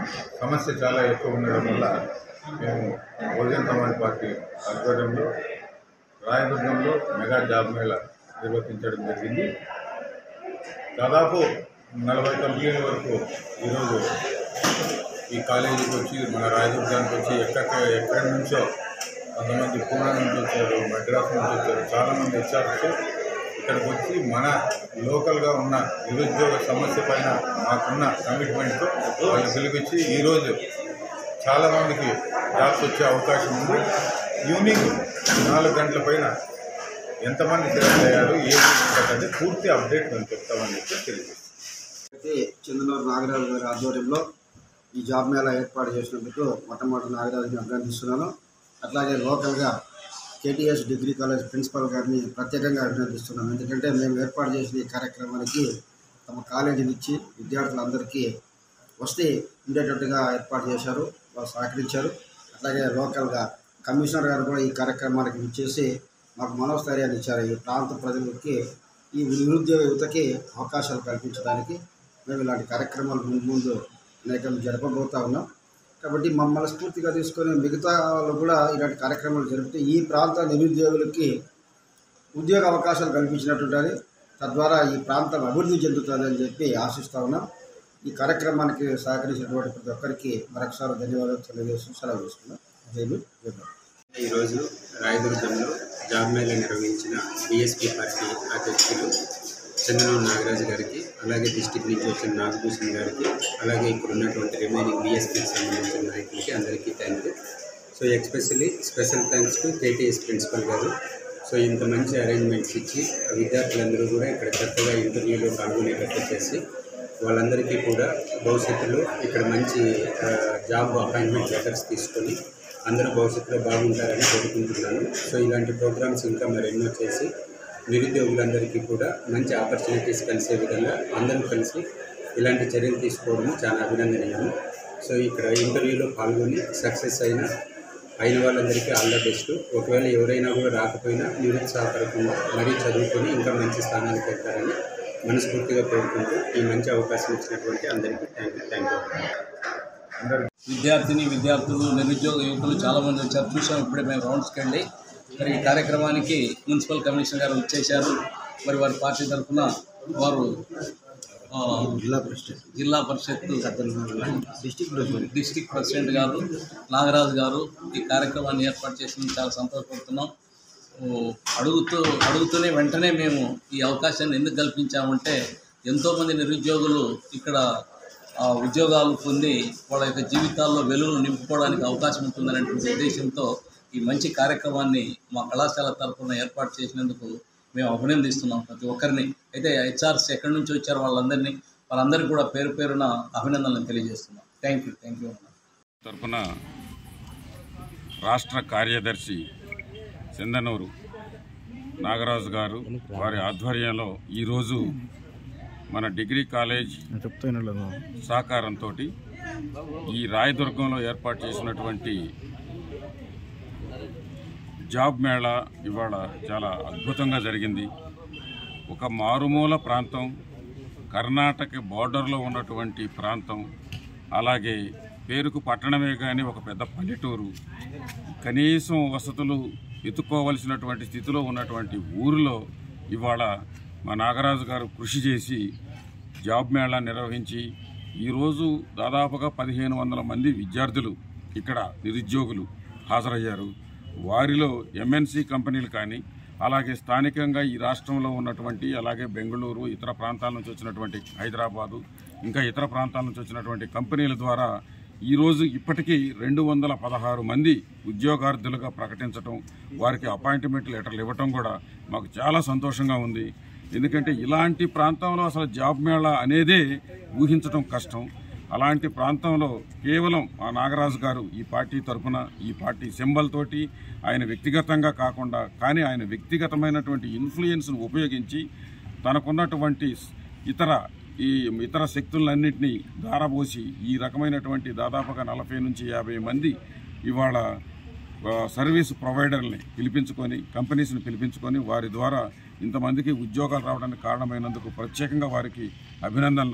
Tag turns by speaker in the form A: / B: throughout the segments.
A: సమస్య చాలా ఎక్కువ ఉండడం వల్ల మేము బహుజన సమాజ్ పార్టీ ఆధ్వర్యంలో రాయదుర్గంలో మెగా జాబ్ మేళా నిర్వహించడం జరిగింది. దాదాపు 40 కంపెనీల వరకు ఈరోజు ఈ కాలేజీకి వచ్చి మన రాయదుర్గానికి వచ్చి ఎక్కడి నుంచో కొంతమంది పూనా నుంచి వచ్చారు, మద్రాసు నుంచి వచ్చారు, చాలామంది హెచ్ఆర్స్ ఇక్కడికి వచ్చి మన లోకల్గా ఉన్న నిరుద్యోగ సమస్య పైన మాకున్న కమిట్మెంట్తో వాళ్ళు పిలిపించి ఈరోజు చాలామందికి జాబ్స్ వచ్చే అవకాశం ఉంది. ఈవినింగ్ 4 గంటల పైన ఎంతమంది సెలెక్ట్ అయ్యారు ఏంటంటే పూర్తి అప్డేట్ మేము చెప్తామని చెప్పి తెలియజేస్తాం.
B: చంద్రనూరు నాగరాజు గారి ఆధ్వర్యంలో ఈ జాబ్ మేళా ఏర్పాటు చేసినందుకు మొట్టమొదటి నాగరాజుని అభినందిస్తున్నాను. అట్లాగే లోకల్గా KTS డిగ్రీ కాలేజ్ ప్రిన్సిపల్ గారిని ప్రత్యేకంగా అభినందిస్తున్నాను. ఎందుకంటే మేము ఏర్పాటు చేసిన ఈ కార్యక్రమానికి తమ కాలేజీని ఇచ్చి విద్యార్థులందరికీ వస్తే ఉండేటట్టుగా ఏర్పాటు చేశారు, వాళ్ళు సహకరించారు. అట్లాగే లోకల్గా కమిషనర్ గారు కూడా ఈ కార్యక్రమానికి ఇచ్చేసి మాకు మనోస్థైర్యాన్ని ఇచ్చారు. ఈ ప్రాంత ప్రజలకి, ఈ నిరుద్యోగ యువతకి అవకాశాలు కల్పించడానికి మేము ఇలాంటి కార్యక్రమాలు ముందు అనేకం జరపబోతూ ఉన్నాం. కాబట్టి మమ్మల్ని స్ఫూర్తిగా తీసుకొని మిగతా వాళ్ళు కూడా ఇలాంటి కార్యక్రమాలు జరిపితే ఈ ప్రాంత నిరుద్యోగులకి ఉద్యోగ అవకాశాలు కల్పించినట్టుంటుంది. తద్వారా ఈ ప్రాంతం అభివృద్ధి చెందుతుందని చెప్పి ఆశిస్తూ ఉన్నాం. ఈ కార్యక్రమానికి సహకరించినటువంటి ప్రతి ఒక్కరికి మరొకసారి ధన్యవాదాలు తెలియజేస్తూ సెలవు తీసుకున్నాం.
C: ఈరోజు రాయదుర్గంలో జాబ్ మేళా నిర్వహించిన BSP పార్టీ అధ్యక్షులు చంద్రనూరు నాగరాజు గారికి, అలాగే డిస్టిక్ నుంచి వచ్చిన నాగభూషణ్ గారికి, అలాగే ఇక్కడ ఉన్నటువంటి రిమైనింగ్ BSPకి సంబంధించిన నాయకులకి అందరికీ thank you. So especially special thanks to KTS principal గారు. సో ఇంత మంచి అరేంజ్మెంట్స్ ఇచ్చి విద్యార్థులందరూ కూడా ఇక్కడ చక్కగా ఇంటర్వ్యూలో పాల్గొనేటట్టు చేసి వాళ్ళందరికీ కూడా భవిష్యత్తులో ఇక్కడ మంచి జాబ్ అపాయింట్మెంట్ లెటర్స్ తీసుకొని అందరూ భవిష్యత్తులో బాగుంటారని కోరుకుంటున్నాను. సో ఇలాంటి ప్రోగ్రామ్స్ ఇంకా మరెన్నో చేసి నిరుద్యోగులందరికీ కూడా మంచి ఆపర్చునిటీస్ కలిసే విధంగా అందరూ కలిసి ఇలాంటి చర్యలు తీసుకోవడం చాలా అభినందనీయం. సో ఇక్కడ ఇంటర్వ్యూలో పాల్గొని సక్సెస్ అయిన వాళ్ళందరికీ ఆల్ ద బెస్ట్. ఒకవేళ ఎవరైనా కూడా రాకపోయినా నిరుత్సాహపడకుండా మరీ చదువుకొని ఇంకా మంచి స్థానానికి వెళ్తారని మనస్ఫూర్తిగా కోరుకుంటూ ఈ మంచి అవకాశం ఇచ్చినటువంటి అందరికీ థ్యాంక్ యూ.
D: విద్యార్థులు నిరుద్యోగ యువకులు చాలామంది వచ్చారు, చూసాం ఇప్పుడే మేము రౌండ్స్కి వెళ్ళి. మరి ఈ కార్యక్రమానికి మున్సిపల్ కమిషనర్ గారు వచ్చేశారు. మరి వారి పార్టీ తరఫున వారు జిల్లా పరిషత్ డిస్టిక్ ప్రెసిడెంట్ గారు నాగరాజు గారు ఈ కార్యక్రమాన్ని ఏర్పాటు చేసినందుకు చాలా సంతోషపడుతున్నాం. అడుగుతూనే వెంటనే మేము ఈ అవకాశాన్ని ఎందుకు కల్పించామంటే ఎంతోమంది నిరుద్యోగులు ఇక్కడ ఉద్యోగాలు పొంది వాళ్ళ యొక్క జీవితాల్లో వెలుగులు నింపుకోవడానికి అవకాశం ఉంటుందనేటువంటి ఉద్దేశంతో ఈ మంచి కార్యక్రమాన్ని మా కళాశాల తరఫున ఏర్పాటు చేసినందుకు మేము అభినందిస్తున్నాం ప్రతి ఒక్కరిని. అయితే హెచ్ఆర్స్ ఎక్కడి నుంచి వచ్చారో వాళ్ళందరికీ కూడా పేరు పేరున అభినందనలు తెలియజేస్తున్నాం. Thank you.
E: తరఫున రాష్ట్ర కార్యదర్శి చందనూరు నాగరాజు గారు వారి ఆధ్వర్యంలో ఈరోజు మన డిగ్రీ కాలేజ్ సహకారంతో ఈ రాయదుర్గంలో ఏర్పాటు చేసినటువంటి జాబ్ మేళా ఇవాళ చాలా అద్భుతంగా జరిగింది. ఒక మారుమూల ప్రాంతం, కర్ణాటక బోర్డర్లో ఉన్నటువంటి ప్రాంతం, అలాగే పేరుకు పట్టణమే కానీ ఒక పెద్ద పల్లెటూరు, కనీసం వసతులు ఎత్తుకోవలసినటువంటి స్థితిలో ఉన్నటువంటి ఊరిలో ఇవాళ మా నాగరాజు గారు కృషి చేసి జాబ్ మేళా నిర్వహించి ఈరోజు దాదాపుగా 1500 మంది విద్యార్థులు ఇక్కడ నిరుద్యోగులు హాజరయ్యారు. వారిలో MNC కంపెనీలు కానీ, అలాగే స్థానికంగా ఈ రాష్ట్రంలో ఉన్నటువంటి, అలాగే బెంగళూరు, ఇతర ప్రాంతాల నుంచి వచ్చినటువంటి హైదరాబాదు, ఇంకా ఇతర ప్రాంతాల నుంచి వచ్చినటువంటి కంపెనీల ద్వారా ఈరోజు ఇప్పటికీ 216 మంది ఉద్యోగార్థులుగా ప్రకటించడం, వారికి అపాయింట్మెంట్ లెటర్లు ఇవ్వటం కూడా మాకు చాలా సంతోషంగా ఉంది. ఎందుకంటే ఇలాంటి ప్రాంతంలో అసలు జాబ్ మేళా అనేదే ఊహించడం కష్టం. అలాంటి ప్రాంతంలో కేవలం ఆ నాగరాజు గారు ఈ పార్టీ తరఫున, ఈ పార్టీ సింబల్ తోటి, ఆయన వ్యక్తిగతంగా కాకుండా కానీ ఆయన వ్యక్తిగతమైనటువంటి ఇన్ఫ్లుయెన్స్ను ఉపయోగించి తనకున్నటువంటి ఇతర శక్తులన్నింటినీ ధారపోసి ఈ రకమైనటువంటి దాదాపుగా 40 నుంచి 50 మంది ఇవాళ సర్వీస్ ప్రొవైడర్ని పిలిపించుకొని, కంపెనీస్ని పిలిపించుకొని వారి ద్వారా ఇంతమందికి ఉద్యోగాలు రావడానికి కారణమైనందుకు ప్రత్యేకంగా వారికి అభినందనలు.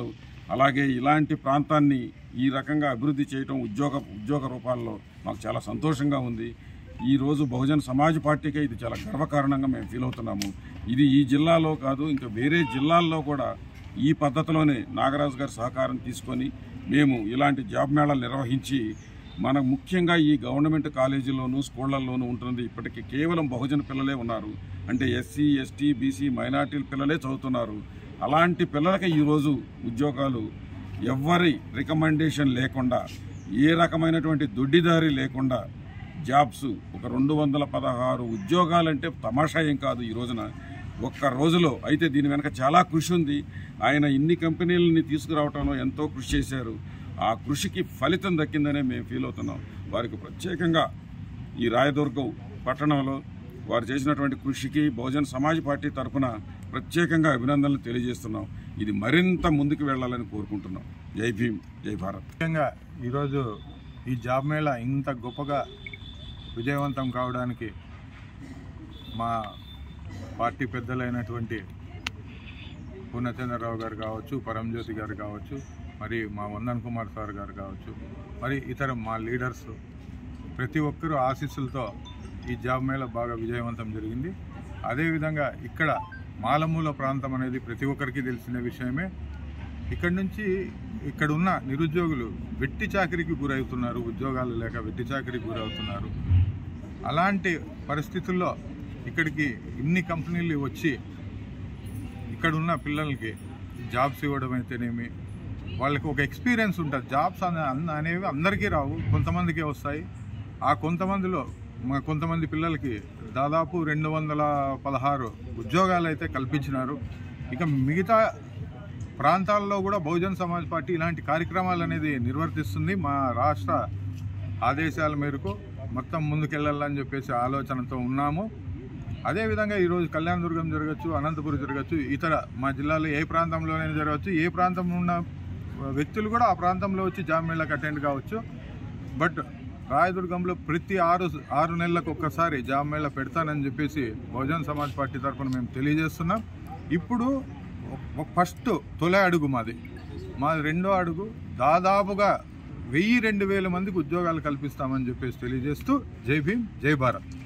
E: అలాగే ఇలాంటి ప్రాంతాన్ని ఈ రకంగా అభివృద్ధి చేయడం ఉద్యోగ రూపాల్లో మాకు చాలా సంతోషంగా ఉంది. ఈరోజు బహుజన్ సమాజ్ పార్టీకే ఇది చాలా గర్వకారణంగా మేము ఫీల్ అవుతున్నాము. ఇది ఈ జిల్లాలో కాదు, ఇంకా వేరే జిల్లాల్లో కూడా ఈ పద్ధతిలోనే నాగరాజు గారి సహకారం తీసుకొని మేము ఇలాంటి జాబ్ మేళాలు నిర్వహించి మనకు ముఖ్యంగా ఈ గవర్నమెంట్ కాలేజీల్లోనూ స్కూళ్లలోనూ ఉంటుంది ఇప్పటికీ కేవలం బహుజన పిల్లలే ఉన్నారు. అంటే ఎస్సీ ఎస్టీ బీసీ మైనార్టీల పిల్లలే చదువుతున్నారు. అలాంటి పిల్లలకి ఈరోజు ఉద్యోగాలు ఎవ్వరి రికమెండేషన్ లేకుండా, ఏ రకమైనటువంటి దొడ్డిదారి లేకుండా జాబ్స్ ఒక 216 ఉద్యోగాలంటే తమాషా ఏం కాదు ఈ రోజున, ఒక్క రోజులో. అయితే దీని వెనక చాలా కృషి ఉంది. ఆయన ఇన్ని కంపెనీలని తీసుకురావడంలో ఎంతో కృషి చేశారు. ఆ కృషికి ఫలితం దక్కిందనే మేము ఫీల్ అవుతున్నాం. వారికి ప్రత్యేకంగా ఈ రాయదుర్గం పట్టణంలో వారు చేసినటువంటి కృషికి బహుజన్ సమాజ్ పార్టీ తరఫున ప్రత్యేకంగా అభినందనలు తెలియజేస్తున్నాం. ఇది మరింత ముందుకు వెళ్లాలని కోరుకుంటున్నాం. జై భీమ్, జై భారత్.
F: ముఖ్యంగా ఈరోజు ఈ జాబ్ మేళా ఇంత గొప్పగా విజయవంతం కావడానికి మా పార్టీ పెద్దలైనటువంటి పూర్ణచంద్రరావు గారు కావచ్చు, పరంజ్యోతి గారు కావచ్చు, మరి మా వందన్ కుమార్ సార్ గారు కావచ్చు, మరి ఇతర మా లీడర్స్ ప్రతి ఒక్కరూ ఆశీస్సులతో ఈ జాబ్ మేళా బాగా విజయవంతం జరిగింది. అదేవిధంగా ఇక్కడ మాలమూల ప్రాంతం అనేది ప్రతి ఒక్కరికి తెలిసిన విషయమే. ఇక్కడ ఉన్న నిరుద్యోగులు వెట్టి చాకరీకి గురవుతున్నారు, ఉద్యోగాలు లేక వెట్టి చాకరీకి గురవుతున్నారు. అలాంటి పరిస్థితుల్లో ఇక్కడికి ఇన్ని కంపెనీలు వచ్చి ఇక్కడున్న పిల్లలకి జాబ్స్ ఇవ్వడం అయితేనేమి, వాళ్ళకి ఒక ఎక్స్పీరియన్స్ ఉంటుంది. జాబ్స్ అనేవి అందరికీ రావు, కొంతమందికే వస్తాయి. ఆ కొంతమంది పిల్లలకి దాదాపు 216 ఉద్యోగాలు అయితే కల్పించినారు. ఇక మిగతా ప్రాంతాల్లో కూడా బహుజన్ సమాజ్ పార్టీ ఇలాంటి కార్యక్రమాలు అనేది నిర్వర్తిస్తుంది. మా రాష్ట్ర ఆదేశాల మేరకు మొత్తం ముందుకెళ్ళాలని చెప్పేసి ఆలోచనతో ఉన్నాము. అదేవిధంగా ఈరోజు కళ్యాణదుర్గం జరగచ్చు, అనంతపురం జరగచ్చు, ఇతర మా జిల్లాలో ఏ ప్రాంతంలోనైనా జరగచ్చు. ఏ ప్రాంతంలో ఉన్న వ్యక్తులు కూడా ఆ ప్రాంతంలో వచ్చి జాబ్ మేళాకి అటెండ్ కావచ్చు. బట్ రాయదుర్గంలో ప్రతి 6 నెలలకు ఒక్కసారి జాబ్ మేళా పెడతానని చెప్పేసి బహుజన్ సమాజ్ పార్టీ తరఫున మేము తెలియజేస్తున్నాం. ఇప్పుడు ఫస్ట్ తొలి అడుగు మాది రెండో అడుగు దాదాపుగా 1000-2000 మందికి ఉద్యోగాలు కల్పిస్తామని చెప్పేసి తెలియజేస్తూ జై భీమ్, జై భారత్.